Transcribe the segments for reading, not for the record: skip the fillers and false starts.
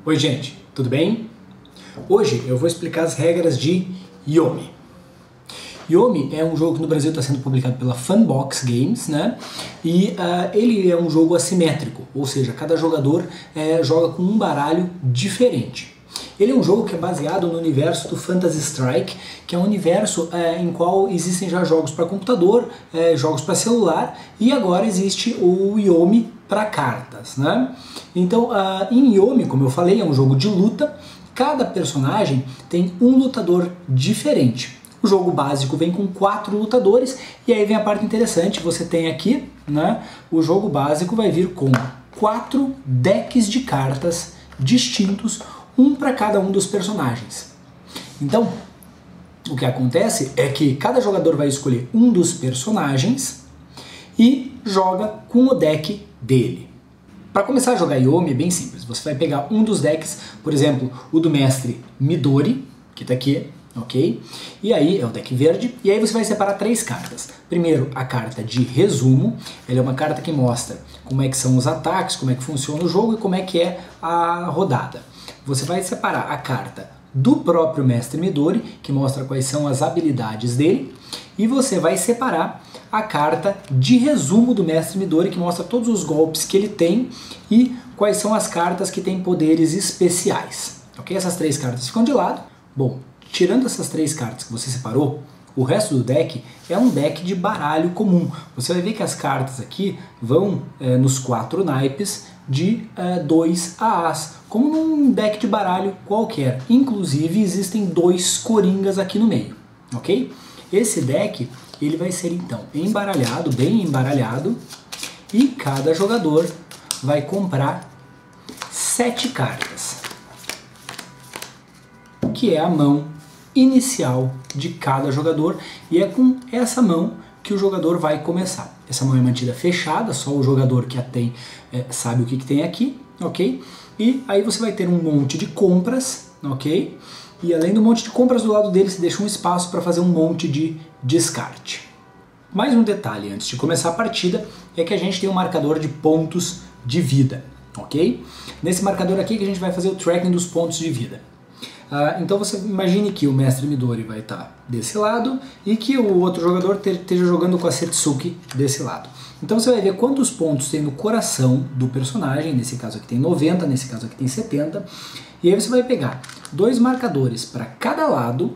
Oi gente, tudo bem? Hoje eu vou explicar as regras de Yomi. Yomi é um jogo que no Brasil está sendo publicado pela Funbox Games, né? E ele é um jogo assimétrico, ou seja, cada jogador joga com um baralho diferente. Ele é um jogo que é baseado no universo do Phantasy Strike, que é um universo em qual existem já jogos para computador, jogos para celular, e agora existe o Yomi para cartas, né? Então, em Yomi, como eu falei, é um jogo de luta. Cada personagem tem um lutador diferente. O jogo básico vem com 4 lutadores, e aí vem a parte interessante, você tem aqui, né? O jogo básico vai vir com 4 decks de cartas distintos, um para cada um dos personagens. Então, o que acontece é que cada jogador vai escolher um dos personagens e joga com o deck dele. Para começar a jogar Yomi é bem simples, você vai pegar um dos decks, por exemplo, o do mestre Midori, que está aqui, ok? E aí é o deck verde, e aí você vai separar 3 cartas. Primeiro, a carta de resumo, ela é uma carta que mostra como é que são os ataques, como é que funciona o jogo e como é que é a rodada. Você vai separar a carta do próprio mestre Midori, que mostra quais são as habilidades dele, e você vai separar a carta de resumo do mestre Midori, que mostra todos os golpes que ele tem e quais são as cartas que têm poderes especiais. Ok? Essas 3 cartas ficam de lado. Bom, tirando essas 3 cartas que você separou, o resto do deck é um deck de baralho comum. Você vai ver que as cartas aqui vão nos 4 naipes de 2 As, como num deck de baralho qualquer. Inclusive existem 2 coringas aqui no meio, ok? Esse deck ele vai ser então embaralhado, bem embaralhado, e cada jogador vai comprar 7 cartas, que é a mão inicial de cada jogador, e é com essa mão que o jogador vai começar. Essa mão é mantida fechada, só o jogador que a tem sabe o que tem aqui, ok? E aí você vai ter um monte de compras, ok? E além do monte de compras, do lado dele se deixa um espaço para fazer um monte de descarte. Mais um detalhe antes de começar a partida é que a gente tem um marcador de pontos de vida, ok? Nesse marcador aqui que a gente vai fazer o tracking dos pontos de vida. Então você imagine que o mestre Midori vai estar desse lado e que o outro jogador esteja jogando com a Setsuki desse lado. Então você vai ver quantos pontos tem no coração do personagem, nesse caso aqui tem 90, nesse caso aqui tem 70, e aí você vai pegar 2 marcadores para cada lado,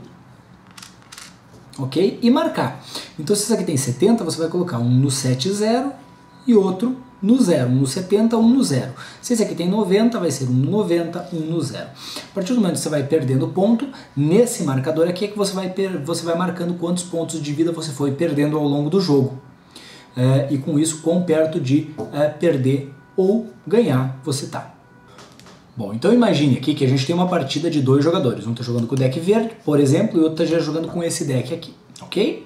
ok? E marcar. Então se esse aqui tem 70, você vai colocar um no 70 e outro no 0, um no 70, um no 0. Se esse aqui tem 90, vai ser um no 90, um no 0. A partir do momento que você vai perdendo ponto, nesse marcador aqui é que você vai marcando quantos pontos de vida você foi perdendo ao longo do jogo. E com isso, quão perto de perder ou ganhar você está. Bom, então imagine aqui que a gente tem uma partida de 2 jogadores. Um está jogando com o deck verde, por exemplo, e o outro está jogando com esse deck aqui, ok?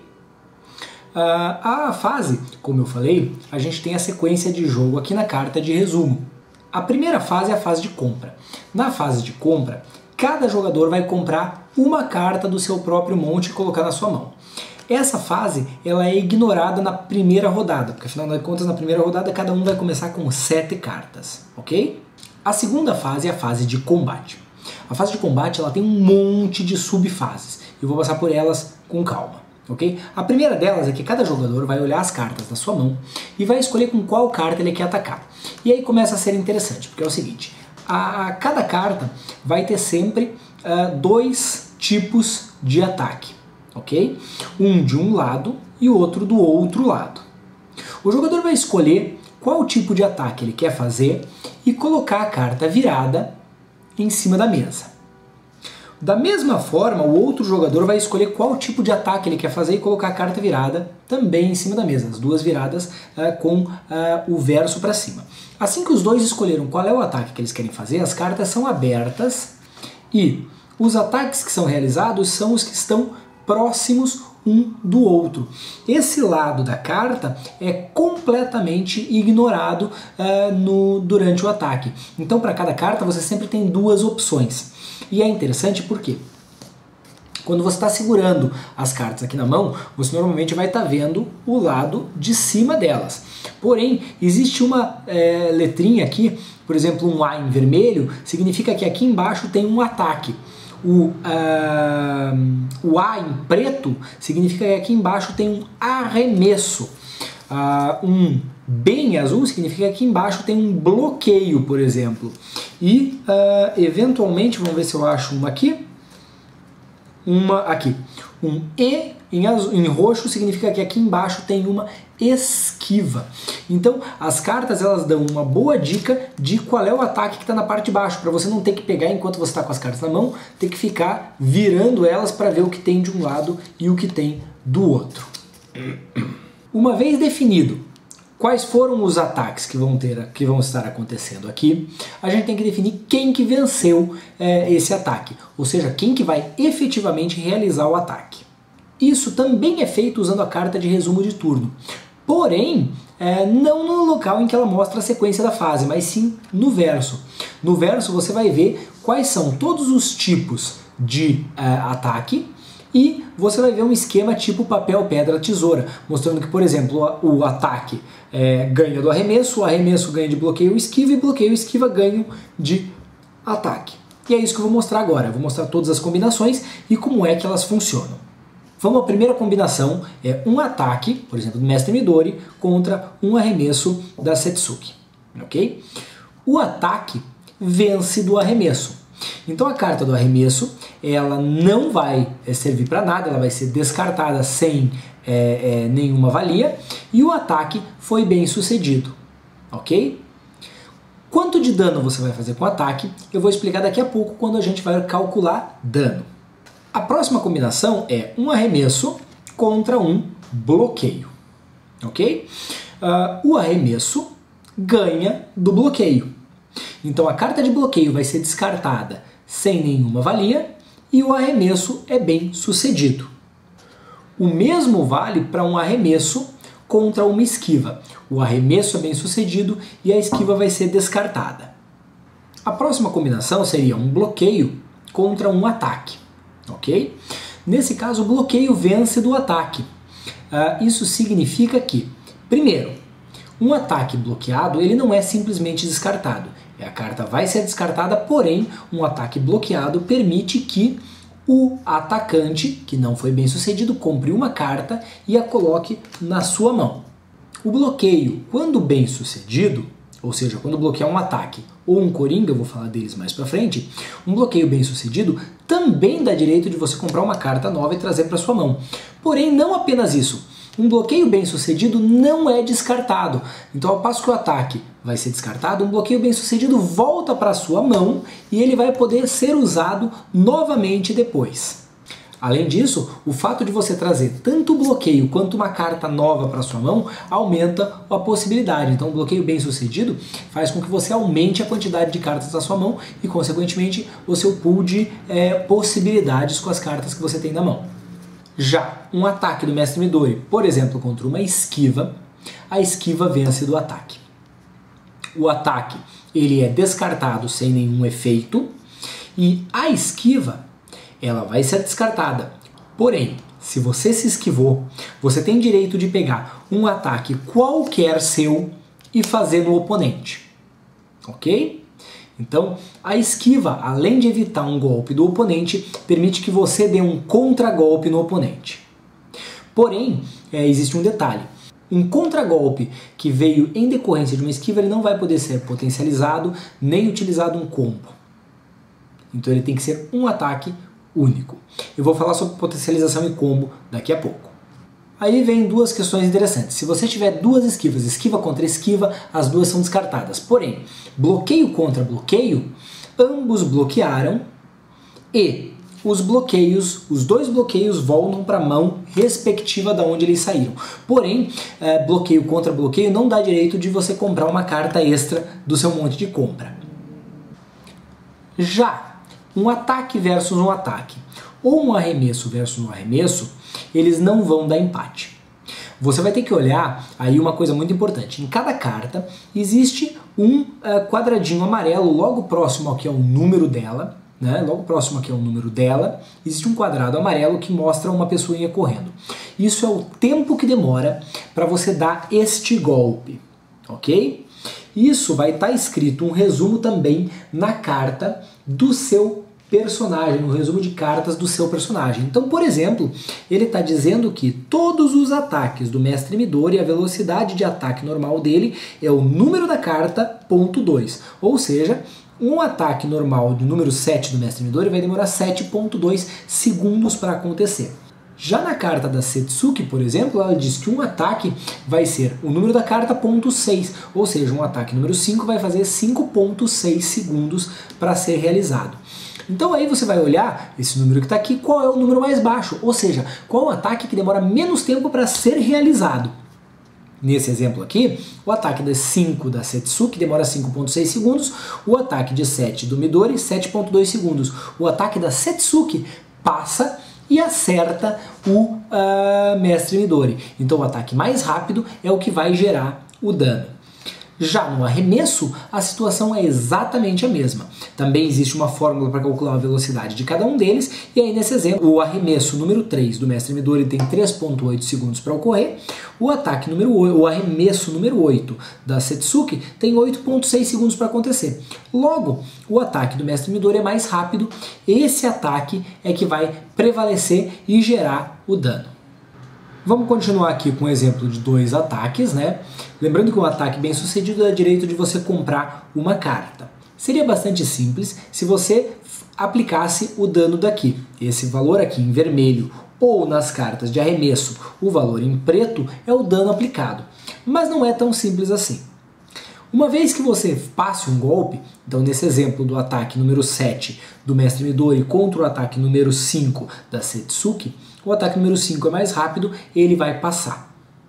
A fase, como eu falei, a gente tem a sequência de jogo aqui na carta de resumo. A primeira fase é a fase de compra. Na fase de compra, cada jogador vai comprar uma carta do seu próprio monte e colocar na sua mão. Essa fase ela é ignorada na primeira rodada, porque afinal de contas na primeira rodada cada um vai começar com 7 cartas, ok? A segunda fase é a fase de combate. A fase de combate ela tem um monte de subfases. Eu vou passar por elas com calma. Okay? A primeira delas é que cada jogador vai olhar as cartas da sua mão e vai escolher com qual carta ele quer atacar. E aí começa a ser interessante, porque é o seguinte, cada carta vai ter sempre 2 tipos de ataque, ok? Um de um lado e o outro do outro lado. O jogador vai escolher qual tipo de ataque ele quer fazer e colocar a carta virada em cima da mesa. Da mesma forma, o outro jogador vai escolher qual tipo de ataque ele quer fazer e colocar a carta virada também em cima da mesa, as 2 viradas com o verso para cima. Assim que os 2 escolheram qual é o ataque que eles querem fazer, as cartas são abertas e os ataques que são realizados são os que estão próximos um do outro. Esse lado da carta é completamente ignorado durante o ataque. Então para cada carta você sempre tem 2 opções. E é interessante porque Quando você está segurando as cartas aqui na mão, você normalmente vai estar vendo o lado de cima delas. Porém, existe uma letrinha aqui, por exemplo, um A em vermelho, significa que aqui embaixo tem um ataque. O A em preto significa que aqui embaixo tem um arremesso. Um B em azul significa que aqui embaixo tem um bloqueio, por exemplo. E, eventualmente, vamos ver se eu acho uma aqui. Uma aqui. Um E em roxo significa que aqui embaixo tem uma esquiva. Então, as cartas elas dão uma boa dica de qual é o ataque que está na parte de baixo, para você não ter que pegar enquanto você está com as cartas na mão, ter que ficar virando elas para ver o que tem de um lado e o que tem do outro. Uma vez definido quais foram os ataques que vão estar acontecendo aqui, a gente tem que definir quem que venceu esse ataque, ou seja, quem que vai efetivamente realizar o ataque. Isso também é feito usando a carta de resumo de turno, porém não no local em que ela mostra a sequência da fase, mas sim no verso. No verso você vai ver quais são todos os tipos de ataque, e você vai ver um esquema tipo papel, pedra, tesoura, mostrando que, por exemplo, o ataque ganha do arremesso, o arremesso ganha de bloqueio, esquiva, e bloqueio e esquiva ganham de ataque. E é isso que eu vou mostrar agora. Eu vou mostrar todas as combinações e como é que elas funcionam. Vamos à primeira combinação, é um ataque, por exemplo, do Mestre Midori, contra um arremesso da Setsuki. Ok? O ataque vence do arremesso. Então a carta do arremesso ela não vai servir para nada, ela vai ser descartada sem nenhuma valia, e o ataque foi bem sucedido, ok? Quanto de dano você vai fazer com o ataque, eu vou explicar daqui a pouco quando a gente vai calcular dano. A próxima combinação é um arremesso contra um bloqueio, ok? O arremesso ganha do bloqueio. Então a carta de bloqueio vai ser descartada sem nenhuma valia e o arremesso é bem sucedido. O mesmo vale para um arremesso contra uma esquiva. O arremesso é bem sucedido e a esquiva vai ser descartada. A próxima combinação seria um bloqueio contra um ataque, ok? Nesse caso o bloqueio vence do ataque. Isso significa que, primeiro, um ataque bloqueado ele não é simplesmente descartado. A carta vai ser descartada, porém, um ataque bloqueado permite que o atacante, que não foi bem sucedido, compre uma carta e a coloque na sua mão. O bloqueio, quando bem sucedido, ou seja, quando bloquear um ataque ou um coringa, eu vou falar deles mais pra frente, um bloqueio bem sucedido também dá direito de você comprar uma carta nova e trazer para sua mão. Porém, não apenas isso. Um bloqueio bem sucedido não é descartado. Então, ao passo que o ataque vai ser descartado, um bloqueio bem sucedido volta para a sua mão e ele vai poder ser usado novamente depois. Além disso, o fato de você trazer tanto o bloqueio quanto uma carta nova para sua mão aumenta a possibilidade. Então, o bloqueio bem sucedido faz com que você aumente a quantidade de cartas da sua mão e, consequentemente, o seu pool de possibilidades com as cartas que você tem na mão. Já um ataque do Mestre Midori, por exemplo, contra uma esquiva, a esquiva vence do ataque. O ataque ele é descartado sem nenhum efeito e a esquiva ela vai ser descartada. Porém, se você se esquivou, você tem direito de pegar um ataque qualquer seu e fazer no oponente, ok? Então, a esquiva, além de evitar um golpe do oponente, permite que você dê um contragolpe no oponente. Porém, existe um detalhe. Um contragolpe que veio em decorrência de uma esquiva, ele não vai poder ser potencializado, nem utilizado um combo. Então ele tem que ser um ataque único. Eu vou falar sobre potencialização e combo daqui a pouco. Aí vem duas questões interessantes. Se você tiver duas esquivas, esquiva contra esquiva, as duas são descartadas. Porém, bloqueio contra bloqueio, ambos bloquearam e os dois bloqueios voltam para a mão respectiva da onde eles saíram. Porém, bloqueio contra bloqueio não dá direito de você comprar uma carta extra do seu monte de compra. Já um ataque versus um ataque, ou um arremesso versus um arremesso, eles não vão dar empate. Você vai ter que olhar aí uma coisa muito importante. Em cada carta existe um quadradinho amarelo logo próximo ao que é o número dela, né? Logo próximo aqui é o número dela, existe um quadrado amarelo que mostra uma pessoinha correndo. Isso é o tempo que demora para você dar este golpe, ok? Isso vai estar escrito um resumo também na carta do seu personagem, no resumo de cartas do seu personagem. Então, por exemplo, ele está dizendo que todos os ataques do Mestre Midori, a velocidade de ataque normal dele é o número da carta, ponto 2. Ou seja, um ataque normal de número 7 do Mestre Midori vai demorar 7.2 segundos para acontecer. Já na carta da Setsuki, por exemplo, ela diz que um ataque vai ser o número da carta, ponto 6, ou seja, um ataque número 5 vai fazer 5.6 segundos para ser realizado. Então aí você vai olhar esse número que está aqui, qual é o número mais baixo, ou seja, qual é o ataque que demora menos tempo para ser realizado. Nesse exemplo aqui, o ataque de 5 da Setsuki demora 5.6 segundos, o ataque de 7 do Midori, 7.2 segundos. O ataque da Setsuki passa e acerta o Mestre Midori. Então o ataque mais rápido é o que vai gerar o dano. Já no arremesso, a situação é exatamente a mesma. Também existe uma fórmula para calcular a velocidade de cada um deles, e aí nesse exemplo, o arremesso número 3 do Mestre Midori tem 3.8 segundos para ocorrer, o arremesso número 8 da Setsuki tem 8.6 segundos para acontecer. Logo, o ataque do Mestre Midori é mais rápido, esse ataque é que vai prevalecer e gerar o dano. Vamos continuar aqui com o exemplo de 2 ataques, né? Lembrando que um ataque bem sucedido dá direito de você comprar uma carta. Seria bastante simples se você aplicasse o dano daqui. Esse valor aqui em vermelho ou nas cartas de arremesso, o valor em preto é o dano aplicado. Mas não é tão simples assim. Uma vez que você passe um golpe, então nesse exemplo do ataque número 7 do Mestre Midori contra o ataque número 5 da Setsuki, o ataque número 5 é mais rápido, ele vai passar.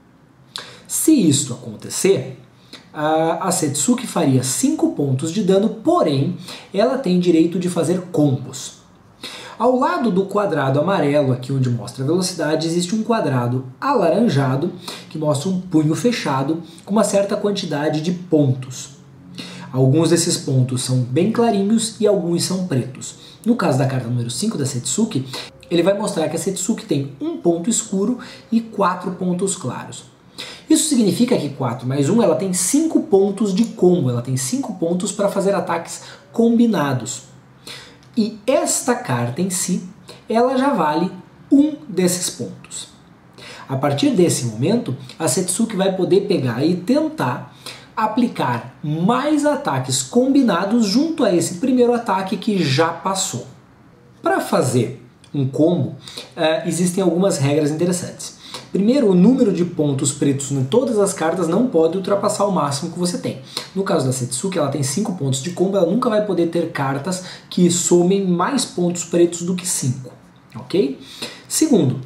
Se isto acontecer, a Setsuki faria 5 pontos de dano, porém ela tem direito de fazer combos. Ao lado do quadrado amarelo, aqui onde mostra a velocidade, existe um quadrado alaranjado que mostra um punho fechado com uma certa quantidade de pontos. Alguns desses pontos são bem clarinhos e alguns são pretos. No caso da carta número 5 da Setsuki, ele vai mostrar que a Setsuki tem um ponto escuro e 4 pontos claros. Isso significa que 4 mais 1 ela tem 5 pontos de combo, ela tem 5 pontos para fazer ataques combinados. E esta carta em si, ela já vale um desses pontos. A partir desse momento, a Setsuki vai poder pegar e tentar aplicar mais ataques combinados junto a esse primeiro ataque que já passou. Para fazer um combo, existem algumas regras interessantes. Primeiro, o número de pontos pretos em todas as cartas não pode ultrapassar o máximo que você tem. No caso da Setsuki, ela tem 5 pontos de combo, ela nunca vai poder ter cartas que somem mais pontos pretos do que 5. Ok? Segundo,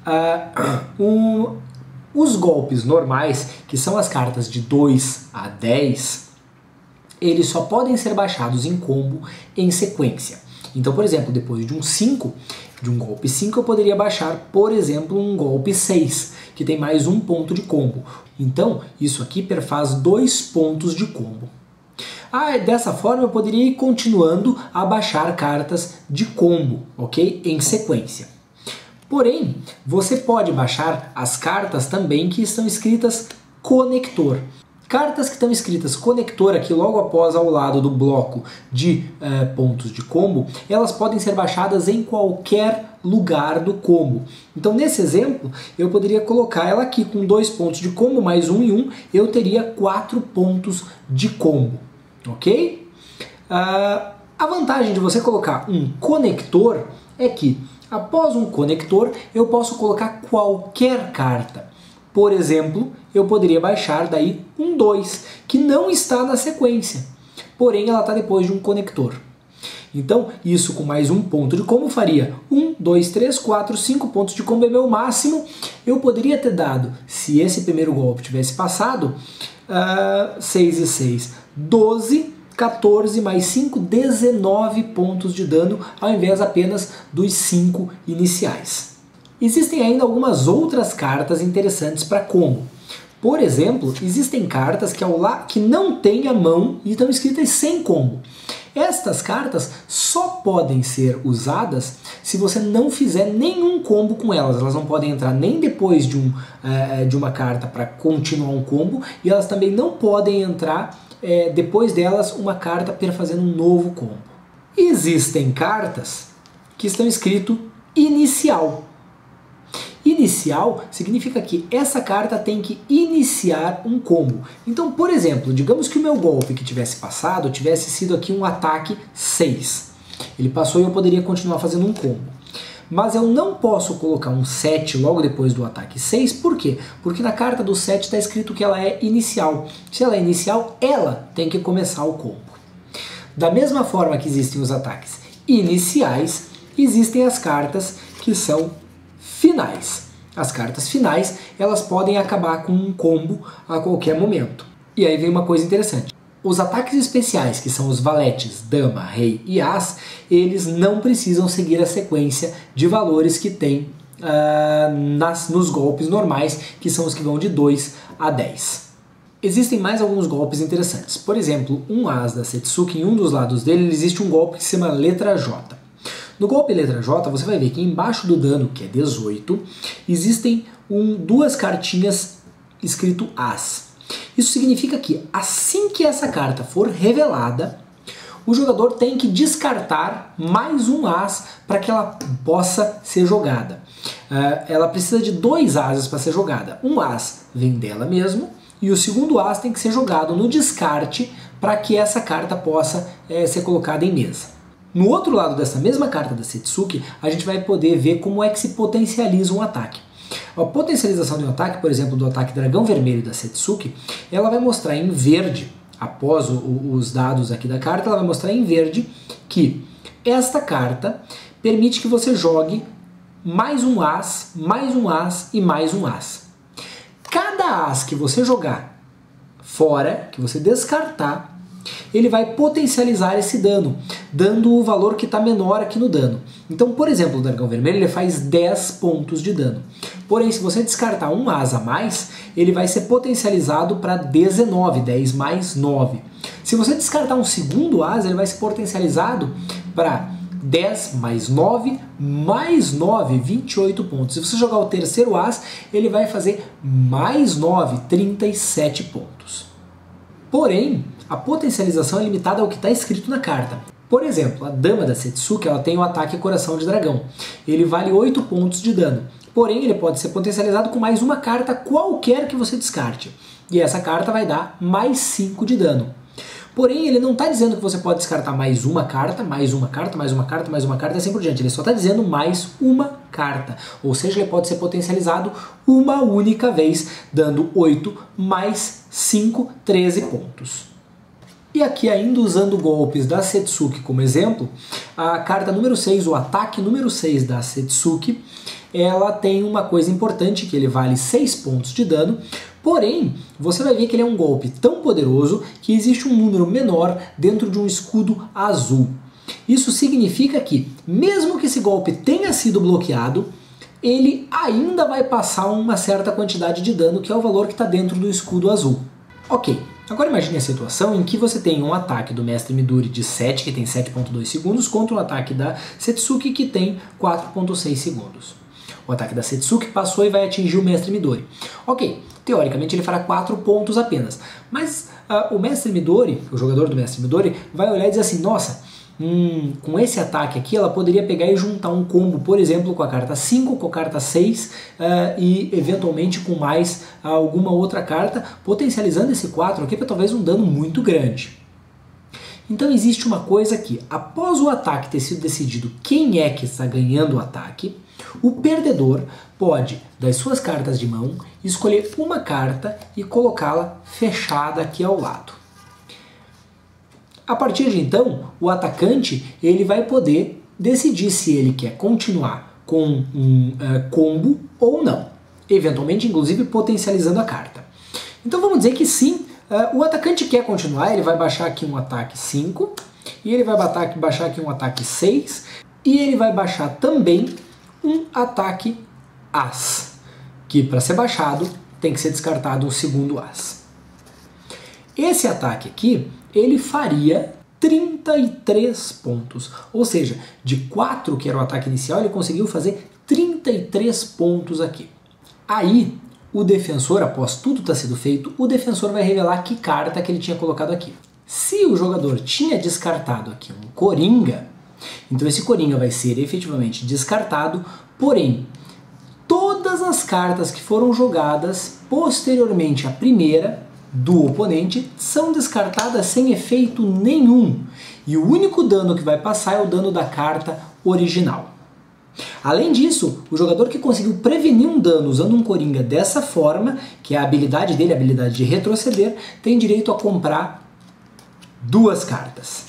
os golpes normais, que são as cartas de 2 a 10, eles só podem ser baixados em combo em sequência. Então, por exemplo, depois de um 5, de um golpe 5, eu poderia baixar, por exemplo, um golpe 6, que tem mais um ponto de combo. Então, isso aqui perfaz 2 pontos de combo. Dessa forma, eu poderia ir continuando a baixar cartas de combo, ok? Em sequência. Porém, você pode baixar as cartas também que estão escritas conector. Cartas que estão escritas conector aqui logo após ao lado do bloco de pontos de combo, elas podem ser baixadas em qualquer lugar do combo. Então nesse exemplo, eu poderia colocar ela aqui com 2 pontos de combo, mais 1 e 1, eu teria 4 pontos de combo, ok? A vantagem de você colocar um conector é que após um conector eu posso colocar qualquer carta. Por exemplo, eu poderia baixar daí um 2, que não está na sequência, porém ela está depois de um conector. Então, isso com mais um ponto de combo faria 1, 2, 3, 4, 5 pontos de combo é meu máximo. Eu poderia ter dado, se esse primeiro golpe tivesse passado, 6 e 6, 12, 14 mais 5, 19 pontos de dano, ao invés apenas dos 5 iniciais. Existem ainda algumas outras cartas interessantes para combo. Por exemplo, existem cartas que não têm a mão e estão escritas sem combo. Estas cartas só podem ser usadas se você não fizer nenhum combo com elas. Elas não podem entrar nem depois de uma carta para continuar um combo, e elas também não podem entrar depois delas uma carta para fazer um novo combo. Existem cartas que estão escrito inicial. Inicial significa que essa carta tem que iniciar um combo. Então, por exemplo, digamos que o meu golpe que tivesse passado tivesse sido aqui um ataque 6. Ele passou e eu poderia continuar fazendo um combo. Mas eu não posso colocar um 7 logo depois do ataque 6, por quê? Porque na carta do 7 está escrito que ela é inicial. Se ela é inicial, ela tem que começar o combo. Da mesma forma que existem os ataques iniciais, existem as cartas que são finais. As cartas finais, elas podem acabar com um combo a qualquer momento. E aí vem uma coisa interessante. Os ataques especiais, que são os valetes, dama, rei e as, eles não precisam seguir a sequência de valores que tem nos golpes normais, que são os que vão de 2 a 10. Existem mais alguns golpes interessantes. Por exemplo, um as da Setsuki, em um dos lados dele, existe um golpe que se chama letra J. No golpe letra J, você vai ver que embaixo do dano, que é 18, existem duas cartinhas escrito as. Isso significa que assim que essa carta for revelada, o jogador tem que descartar mais um as para que ela possa ser jogada. Ela precisa de 2 ases para ser jogada. Um as vem dela mesmo, e o segundo as tem que ser jogado no descarte para que essa carta possa ser colocada em mesa. No outro lado dessa mesma carta da Setsuki, a gente vai poder ver como é que se potencializa um ataque. A potencialização de um ataque, por exemplo, do ataque Dragão Vermelho da Setsuki, ela vai mostrar em verde, após os dados aqui da carta, ela vai mostrar em verde que esta carta permite que você jogue mais um as e mais um as. Cada as que você jogar fora, que você descartar, ele vai potencializar esse dano, dando o valor que está menor aqui no dano. Então, por exemplo, o Dragão Vermelho ele faz 10 pontos de dano. Porém, se você descartar um as a mais, ele vai ser potencializado para 19, 10 mais 9. Se você descartar um segundo as, ele vai ser potencializado para 10 mais 9, 28 pontos. Se você jogar o terceiro as, ele vai fazer mais 9, 37 pontos. Porém, a potencialização é limitada ao que está escrito na carta. Por exemplo, a dama da Setsuki ela tem o ataque Coração de Dragão. Ele vale 8 pontos de dano. Porém, ele pode ser potencializado com mais uma carta qualquer que você descarte. E essa carta vai dar mais 5 de dano. Porém, ele não está dizendo que você pode descartar mais uma carta, mais uma carta, mais uma carta, mais uma carta e assim por diante. Ele só está dizendo mais uma carta. Ou seja, ele pode ser potencializado uma única vez, dando 8 mais 5, 13 pontos. E aqui ainda usando golpes da Setsuki como exemplo, a carta número 6, o ataque número 6 da Setsuki, ela tem uma coisa importante, que ele vale 6 pontos de dano, porém, você vai ver que ele é um golpe tão poderoso que existe um número menor dentro de um escudo azul. Isso significa que, mesmo que esse golpe tenha sido bloqueado, ele ainda vai passar uma certa quantidade de dano, que é o valor que está dentro do escudo azul. Ok, agora imagine a situação em que você tem um ataque do Mestre Midori de 7, que tem 7.2 segundos, contra um ataque da Setsuki, que tem 4.6 segundos. O ataque da Setsuki passou e vai atingir o Mestre Midori. Ok, teoricamente ele fará 4 pontos apenas, mas o Mestre Midori, o jogador do Mestre Midori, vai olhar e dizer assim, nossa, com esse ataque aqui ela poderia pegar e juntar um combo, por exemplo, com a carta 5, com a carta 6 e eventualmente com mais alguma outra carta, potencializando esse 4 aqui para talvez um dano muito grande. Então existe uma coisa aqui, após o ataque ter sido decidido quem é que está ganhando o ataque, o perdedor pode, das suas cartas de mão, escolher uma carta e colocá-la fechada aqui ao lado. A partir de então, o atacante ele vai poder decidir se ele quer continuar com um combo ou não, eventualmente inclusive potencializando a carta. Então vamos dizer que sim, o atacante quer continuar, ele vai baixar aqui um ataque 5, e ele vai baixar aqui um ataque 6, e ele vai baixar também um ataque As, que para ser baixado tem que ser descartado um segundo As. Esse ataque aqui, ele faria 33 pontos. Ou seja, de 4, que era o ataque inicial, ele conseguiu fazer 33 pontos aqui. Aí, o defensor, após tudo ter sido feito, o defensor vai revelar que carta que ele tinha colocado aqui. Se o jogador tinha descartado aqui um coringa, então esse coringa vai ser efetivamente descartado, porém, todas as cartas que foram jogadas posteriormente à primeira do oponente são descartadas sem efeito nenhum. E o único dano que vai passar é o dano da carta original. Além disso, o jogador que conseguiu prevenir um dano usando um coringa dessa forma, que é a habilidade dele, a habilidade de retroceder, tem direito a comprar 2 cartas.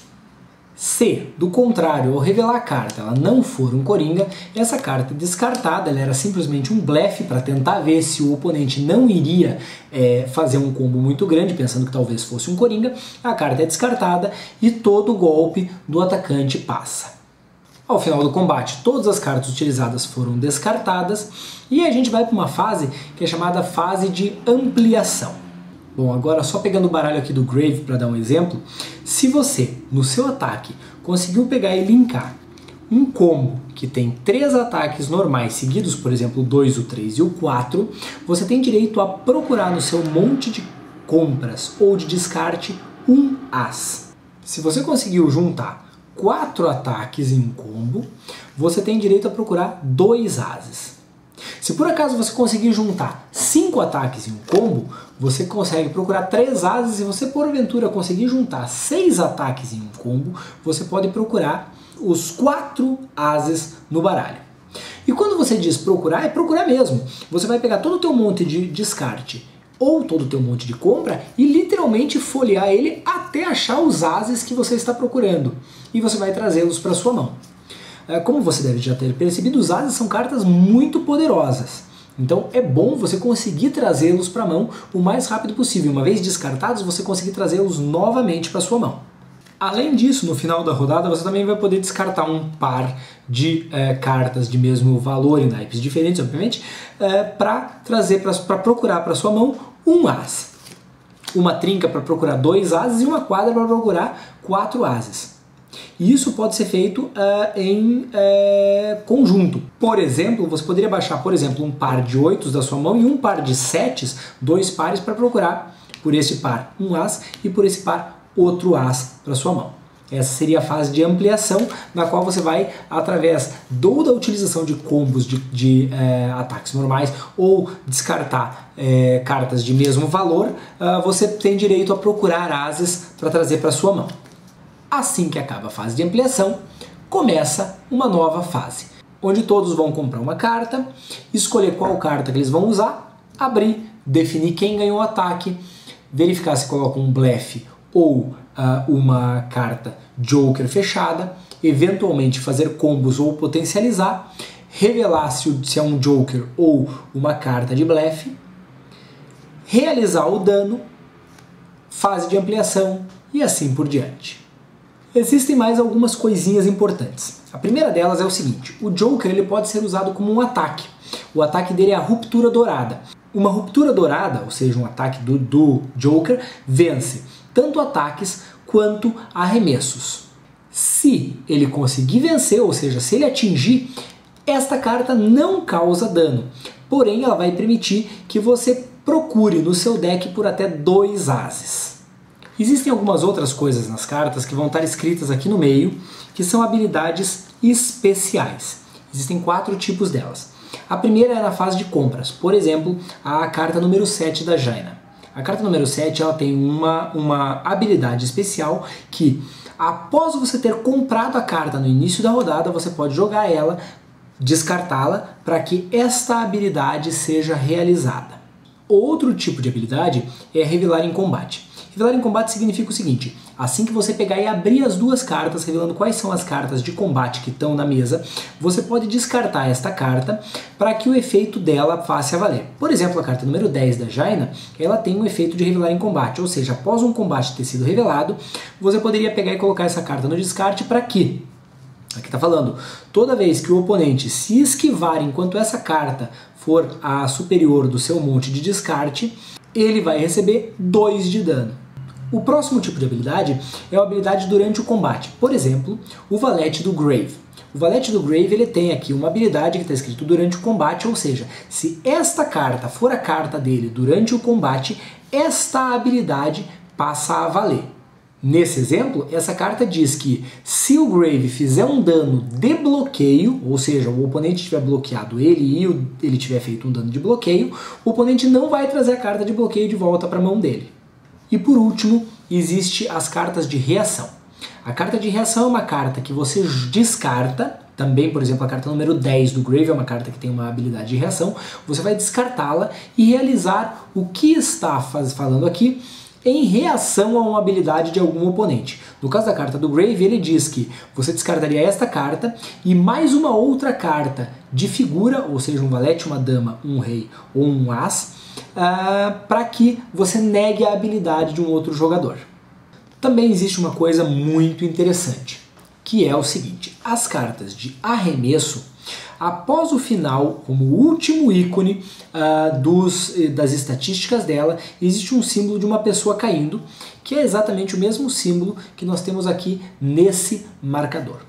Se, do contrário, ao revelar a carta, ela não for um coringa, essa carta é descartada, ela era simplesmente um blefe para tentar ver se o oponente não iria fazer um combo muito grande, pensando que talvez fosse um coringa, a carta é descartada e todo o golpe do atacante passa. Ao final do combate, todas as cartas utilizadas foram descartadas e a gente vai para uma fase que é chamada fase de ampliação. Bom, agora só pegando o baralho aqui do Grave para dar um exemplo, se você, no seu ataque, conseguiu pegar e linkar um combo que tem 3 ataques normais seguidos, por exemplo, o 2, o 3 e o 4, você tem direito a procurar no seu monte de compras ou de descarte um as. Se você conseguiu juntar 4 ataques em um combo, você tem direito a procurar 2 ases. Se por acaso você conseguir juntar 5 ataques em um combo, você consegue procurar 3 ases. E você porventura conseguir juntar 6 ataques em um combo, você pode procurar os 4 ases no baralho. E quando você diz procurar, é procurar mesmo. Você vai pegar todo o teu monte de descarte ou todo o teu monte de compra e literalmente folhear ele até achar os ases que você está procurando. E você vai trazê-los para sua mão. Como você deve já ter percebido, os ases são cartas muito poderosas. Então é bom você conseguir trazê-los para a mão o mais rápido possível. Uma vez descartados, você conseguir trazê-los novamente para sua mão. Além disso, no final da rodada, você também vai poder descartar um par de cartas de mesmo valor em naipes diferentes, obviamente, para trazer, para procurar para sua mão um as. Uma trinca para procurar 2 ases e uma quadra para procurar 4 ases. E isso pode ser feito em conjunto. Por exemplo, você poderia baixar, por exemplo, um par de 8 da sua mão e um par de 7, 2 pares para procurar por esse par um as e por esse par outro as para sua mão. Essa seria a fase de ampliação, na qual você vai, através da utilização de combos de ataques normais ou descartar cartas de mesmo valor, você tem direito a procurar ases para trazer para sua mão. Assim que acaba a fase de ampliação, começa uma nova fase, onde todos vão comprar uma carta, escolher qual carta que eles vão usar, abrir, definir quem ganhou o ataque, verificar se colocam um blefe ou uma carta Joker fechada, eventualmente fazer combos ou potencializar, revelar se é um Joker ou uma carta de blefe, realizar o dano, fase de ampliação e assim por diante. Existem mais algumas coisinhas importantes. A primeira delas é o seguinte: o Joker ele pode ser usado como um ataque. O ataque dele é a Ruptura Dourada. Uma Ruptura Dourada, ou seja, um ataque do Joker, vence tanto ataques quanto arremessos. Se ele conseguir vencer, ou seja, se ele atingir, esta carta não causa dano. Porém, ela vai permitir que você procure no seu deck por até 2 ases. Existem algumas outras coisas nas cartas que vão estar escritas aqui no meio, que são habilidades especiais. Existem 4 tipos delas. A primeira é na fase de compras. Por exemplo, a carta número 7 da Jaina. A carta número 7 ela tem uma habilidade especial que, após você ter comprado a carta no início da rodada, você pode jogar ela, descartá-la, para que esta habilidade seja realizada. Outro tipo de habilidade é revelar em combate. Revelar em combate significa o seguinte: assim que você pegar e abrir as 2 cartas, revelando quais são as cartas de combate que estão na mesa, você pode descartar esta carta para que o efeito dela faça valer. Por exemplo, a carta número 10 da Jaina, ela tem um efeito de revelar em combate, ou seja, após um combate ter sido revelado, você poderia pegar e colocar essa carta no descarte para que, aqui está falando, toda vez que o oponente se esquivar enquanto essa carta for a superior do seu monte de descarte, ele vai receber 2 de dano. O próximo tipo de habilidade é a habilidade durante o combate. Por exemplo, o Valete do Grave. O Valete do Grave ele tem aqui uma habilidade que está escrito durante o combate, ou seja, se esta carta for a carta dele durante o combate, esta habilidade passa a valer. Nesse exemplo, essa carta diz que se o Grave fizer um dano de bloqueio, ou seja, o oponente tiver bloqueado ele e ele tiver feito um dano de bloqueio, o oponente não vai trazer a carta de bloqueio de volta para a mão dele. E por último, existe as cartas de reação. A carta de reação é uma carta que você descarta, também, por exemplo, a carta número 10 do Grave é uma carta que tem uma habilidade de reação, você vai descartá-la e realizar o que está falando aqui em reação a uma habilidade de algum oponente. No caso da carta do Grave, ele diz que você descartaria esta carta e mais uma outra carta de figura, ou seja, um valete, uma dama, um rei ou um as, para que você negue a habilidade de um outro jogador. Também existe uma coisa muito interessante, que é o seguinte: as cartas de arremesso, após o final, como último ícone das estatísticas dela, existe um símbolo de uma pessoa caindo, que é exatamente o mesmo símbolo que nós temos aqui nesse marcador.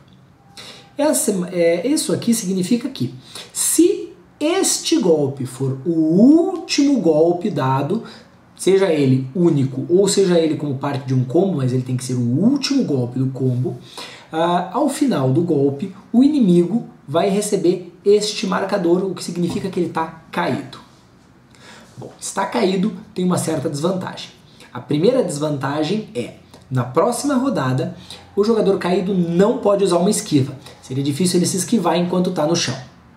Isso aqui significa que, se este golpe for o último golpe dado, seja ele único ou seja ele como parte de um combo, mas ele tem que ser o último golpe do combo, ao final do golpe, o inimigo vai receber este marcador, o que significa que ele está caído. Bom, está caído tem uma certa desvantagem. A primeira desvantagem é, na próxima rodada, o jogador caído não pode usar uma esquiva. Seria difícil ele se esquivar enquanto está no chão.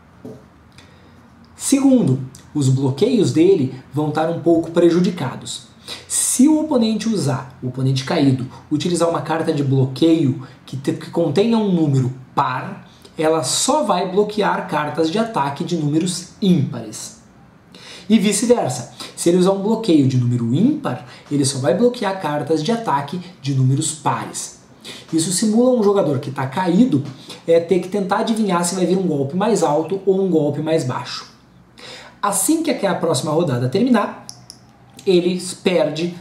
Segundo, os bloqueios dele vão estar um pouco prejudicados. Se o oponente caído, utilizar uma carta de bloqueio que contenha um número par, ela só vai bloquear cartas de ataque de números ímpares. E vice-versa. Se ele usar um bloqueio de número ímpar, ele só vai bloquear cartas de ataque de números pares. Isso simula um jogador que está caído ter que tentar adivinhar se vai vir um golpe mais alto ou um golpe mais baixo. Assim que a próxima rodada terminar, ele perde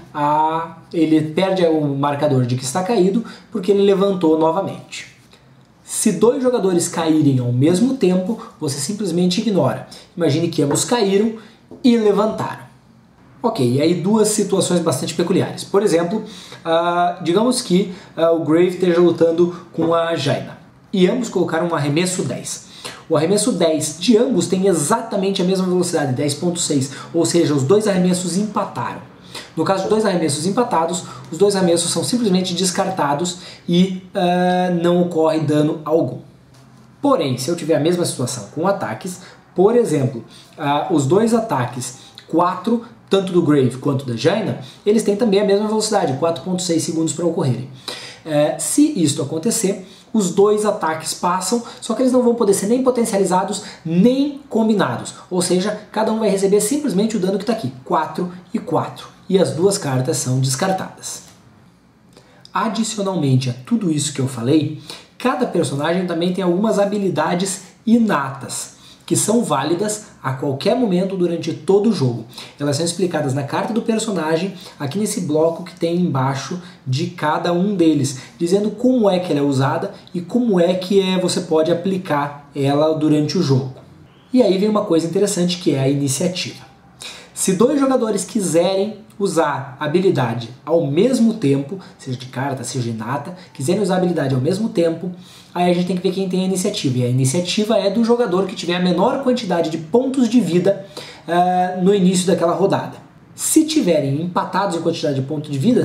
o marcador de que está caído, porque ele levantou novamente. Se dois jogadores caírem ao mesmo tempo, você simplesmente ignora. Imagine que ambos caíram e levantaram. Ok, e aí duas situações bastante peculiares. Por exemplo, digamos que o Grave esteja lutando com a Jaina e ambos colocaram um arremesso 10. O arremesso 10 de ambos tem exatamente a mesma velocidade, 10.6, ou seja, os dois arremessos empataram. No caso de dois arremessos empatados, os dois arremessos são simplesmente descartados e não ocorre dano algum. Porém, se eu tiver a mesma situação com ataques, por exemplo, os dois ataques 4, tanto do Grave quanto da Jaina, eles têm também a mesma velocidade, 4.6 segundos para ocorrerem. Se isto acontecer, os dois ataques passam, só que eles não vão poder ser nem potencializados, nem combinados. Ou seja, cada um vai receber simplesmente o dano que está aqui, 4 e 4. E as duas cartas são descartadas. Adicionalmente a tudo isso que eu falei, cada personagem também tem algumas habilidades inatas, que são válidas a qualquer momento durante todo o jogo. Elas são explicadas na carta do personagem, aqui nesse bloco que tem embaixo de cada um deles, dizendo como é que ela é usada e como é que você pode aplicar ela durante o jogo. E aí vem uma coisa interessante, que é a iniciativa. Se dois jogadores quiserem usar a habilidade ao mesmo tempo, seja de carta, seja inata, quiserem usar a habilidade ao mesmo tempo, aí a gente tem que ver quem tem a iniciativa. E a iniciativa é do jogador que tiver a menor quantidade de pontos de vida no início daquela rodada. Se tiverem empatados em quantidade de pontos de vida,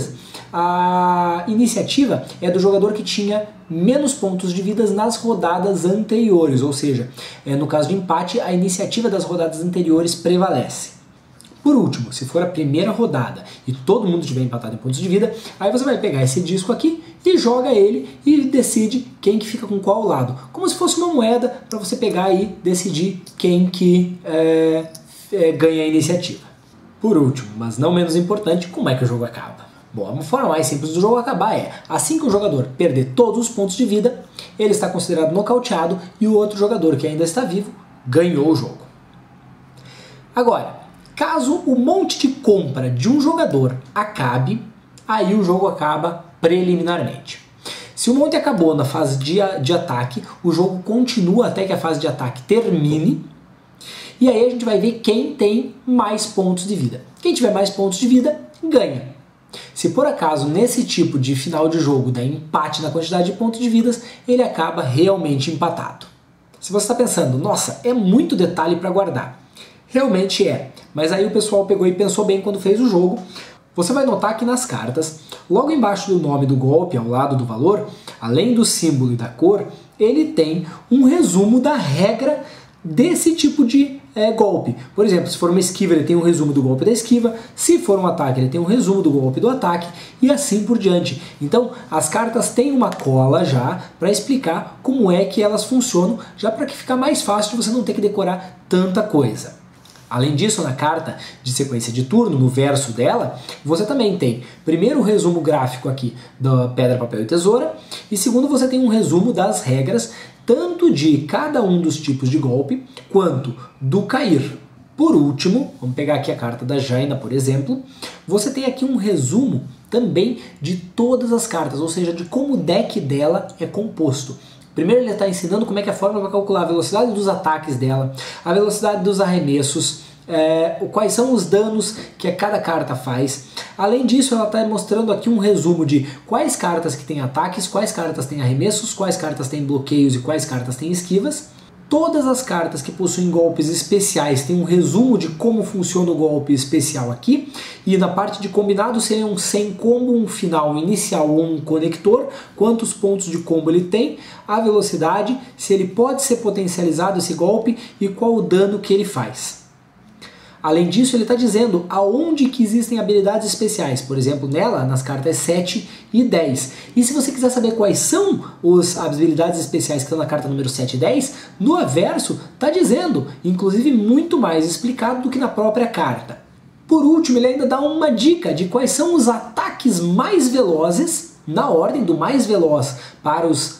a iniciativa é do jogador que tinha menos pontos de vida nas rodadas anteriores, ou seja, no caso de empate, a iniciativa das rodadas anteriores prevalece. Por último, se for a primeira rodada e todo mundo tiver empatado em pontos de vida, aí você vai pegar esse disco aqui e joga ele e decide quem que fica com qual lado. Como se fosse uma moeda para você pegar e decidir quem que ganha a iniciativa. Por último, mas não menos importante, como é que o jogo acaba? Bom, a forma mais simples do jogo acabar é, assim que o jogador perder todos os pontos de vida, ele está considerado nocauteado e o outro jogador que ainda está vivo ganhou o jogo. Agora, caso o monte de compra de um jogador acabe, aí o jogo acaba preliminarmente. Se o monte acabou na fase de ataque, o jogo continua até que a fase de ataque termine, e aí a gente vai ver quem tem mais pontos de vida. Quem tiver mais pontos de vida, ganha. Se por acaso nesse tipo de final de jogo dá empate na quantidade de pontos de vidas, ele acaba realmente empatado. Se você está pensando, nossa, é muito detalhe para guardar. Realmente é, mas aí o pessoal pegou e pensou bem quando fez o jogo. Você vai notar que nas cartas, logo embaixo do nome do golpe, ao lado do valor, além do símbolo e da cor, ele tem um resumo da regra desse tipo de golpe. Por exemplo, se for uma esquiva, ele tem um resumo do golpe da esquiva, se for um ataque, ele tem um resumo do golpe do ataque, e assim por diante. Então, as cartas têm uma cola já para explicar como é que elas funcionam, já para que ficar mais fácil de você não ter que decorar tanta coisa. Além disso, na carta de sequência de turno, no verso dela, você também tem, primeiro, o resumo gráfico aqui da pedra, papel e tesoura, e segundo, você tem um resumo das regras, tanto de cada um dos tipos de golpe, quanto do cair. Por último, vamos pegar aqui a carta da Jaina, por exemplo, você tem aqui um resumo também de todas as cartas, ou seja, de como o deck dela é composto. Primeiro ele está ensinando como é que é a forma para calcular a velocidade dos ataques dela, a velocidade dos arremessos, quais são os danos que cada carta faz. Além disso, ela está mostrando aqui um resumo de quais cartas que têm ataques, quais cartas têm arremessos, quais cartas têm bloqueios e quais cartas têm esquivas. Todas as cartas que possuem golpes especiais têm um resumo de como funciona o golpe especial aqui, e na parte de combinado seriam sem combo, um final inicial ou um conector, quantos pontos de combo ele tem, a velocidade, se ele pode ser potencializado esse golpe e qual o dano que ele faz. Além disso, ele está dizendo aonde que existem habilidades especiais, por exemplo, nela, nas cartas 7 e 10. E se você quiser saber quais são as habilidades especiais que estão na carta número 7 e 10, no averso está dizendo, inclusive muito mais explicado do que na própria carta. Por último, ele ainda dá uma dica de quais são os ataques mais velozes, na ordem do mais veloz para os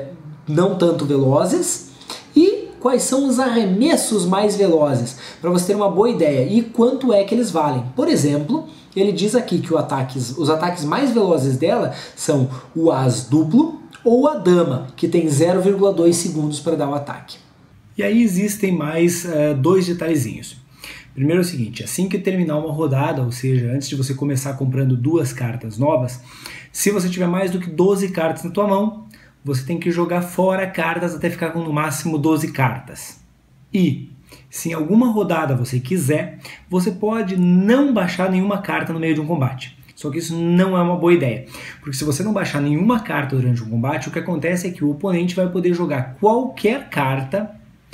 não tanto velozes, e quais são os arremessos mais velozes, para você ter uma boa ideia, e quanto é que eles valem. Por exemplo, ele diz aqui que os ataques mais velozes dela são o as duplo ou a dama, que tem 0,2 segundos para dar o ataque. E aí existem mais dois detalhezinhos. Primeiro é o seguinte, assim que terminar uma rodada, ou seja, antes de você começar comprando 2 cartas novas, se você tiver mais do que 12 cartas na tua mão, você tem que jogar fora cartas até ficar com no máximo 12 cartas. E, se em alguma rodada você quiser, você pode não baixar nenhuma carta no meio de um combate. Só que isso não é uma boa ideia, porque se você não baixar nenhuma carta durante um combate, o que acontece é que o oponente vai poder jogar qualquer carta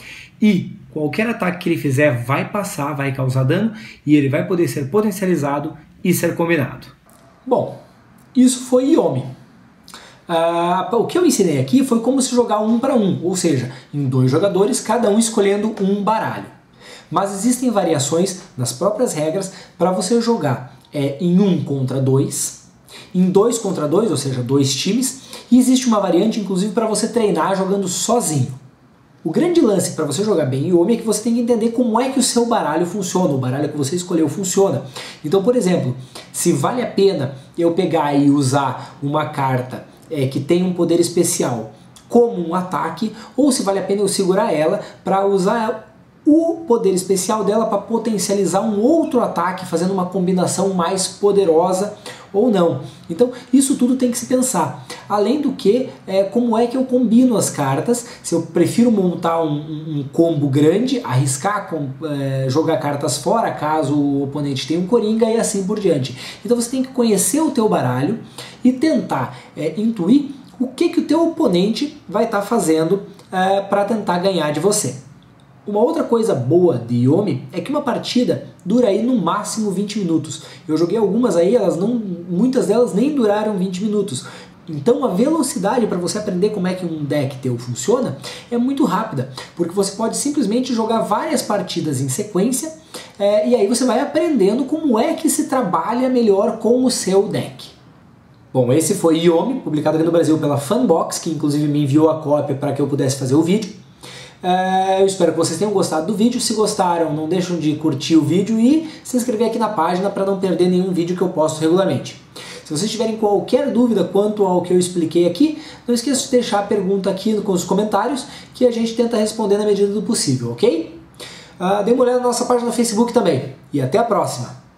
e qualquer ataque que ele fizer vai passar, vai causar dano e ele vai poder ser potencializado e ser combinado. Bom, isso foi Yomi. O que eu ensinei aqui foi como se jogar 1 para 1, ou seja, em 2 jogadores, cada um escolhendo um baralho. Mas existem variações nas próprias regras para você jogar em 1 contra 2, em 2 contra 2, ou seja, 2 times, e existe uma variante inclusive para você treinar jogando sozinho. O grande lance para você jogar bem Yomi é que você tem que entender como é que o seu baralho funciona, o baralho que você escolheu funciona. Então, por exemplo, se vale a pena eu pegar e usar uma carta que tem um poder especial como um ataque, ou se vale a pena eu segurar ela para usar o poder especial dela para potencializar um outro ataque, fazendo uma combinação mais poderosa ou não. Então isso tudo tem que se pensar. Além do que, como é que eu combino as cartas, se eu prefiro montar um combo grande, arriscar jogar cartas fora caso o oponente tenha um coringa e assim por diante. Então você tem que conhecer o teu baralho e tentar intuir o que o teu oponente vai estar fazendo para tentar ganhar de você. Uma outra coisa boa de Yomi é que uma partida dura aí no máximo 20 minutos. Eu joguei algumas aí, muitas delas nem duraram 20 minutos. Então a velocidade para você aprender como é que um deck teu funciona é muito rápida, porque você pode simplesmente jogar várias partidas em sequência e aí você vai aprendendo como é que se trabalha melhor com o seu deck. Bom, esse foi Yomi, publicado aqui no Brasil pela Funbox, que inclusive me enviou a cópia para que eu pudesse fazer o vídeo. Eu espero que vocês tenham gostado do vídeo. Se gostaram, não deixem de curtir o vídeo e se inscrever aqui na página para não perder nenhum vídeo que eu posto regularmente. Se Se vocês tiverem qualquer dúvida quanto ao que eu expliquei aqui, não esqueça de deixar a pergunta aqui nos comentários, que a gente tenta responder na medida do possível, ok? Dê uma olhada na nossa página no Facebook também. E até a próxima!